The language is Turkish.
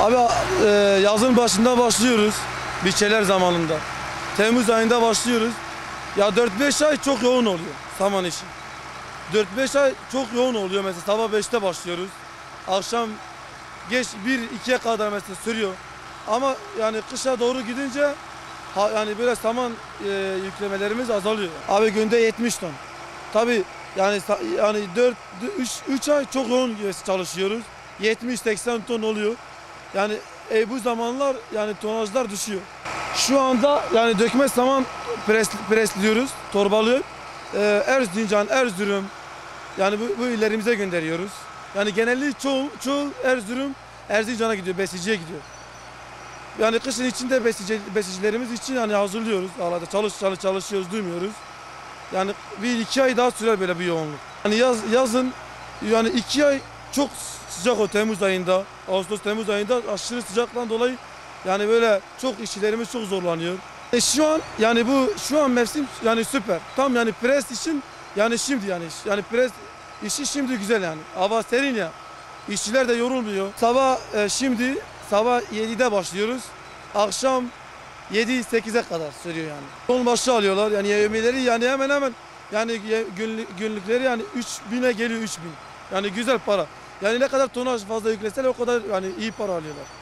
Abi yazın başında başlıyoruz. Biçeler zamanında. Temmuz ayında başlıyoruz. Ya 4-5 ay çok yoğun oluyor saman işi. 4-5 ay çok yoğun oluyor mesela sabah 5'te başlıyoruz. Akşam geç 1-2'ye kadar mesela sürüyor. Ama yani kışa doğru gidince yani böyle saman yüklemelerimiz azalıyor. Abi günde 70 ton. Tabii yani 3 ay çok yoğun çalışıyoruz. 70-80 ton oluyor. Yani bu zamanlar yani tonajlar düşüyor. Şu anda yani dökme saman presliyoruz, torbalıyor. Erzincan, Erzurum yani bu illerimize gönderiyoruz. Yani genellikle çoğu Erzurum, Erzincan'a gidiyor, besiciye gidiyor. Yani kışın içinde besicilerimiz için yani hazırlıyoruz. Çalışıyoruz, duymuyoruz. Yani 1-2 ay daha sürer böyle bir yoğunluk. Yani yazın yani 2 ay çok sıcak o Temmuz ayında, Ağustos-Temmuz ayında aşırı sıcaktan dolayı yani böyle çok işçilerimiz çok zorlanıyor. Şu an mevsim yani süper. Tam yani pres için yani şimdi yani pres işi şimdi güzel yani. Hava serin ya. İşçiler de yorulmuyor. Sabah 7'de başlıyoruz. Akşam 7-8'e kadar sürüyor yani. Ton başı alıyorlar yani yevmiyeleri yani hemen yani günlükleri yani 3000'e geliyor 3000. Yani güzel para. Yani ne kadar tonaj fazla yükleseler o kadar yani iyi para alıyorlar.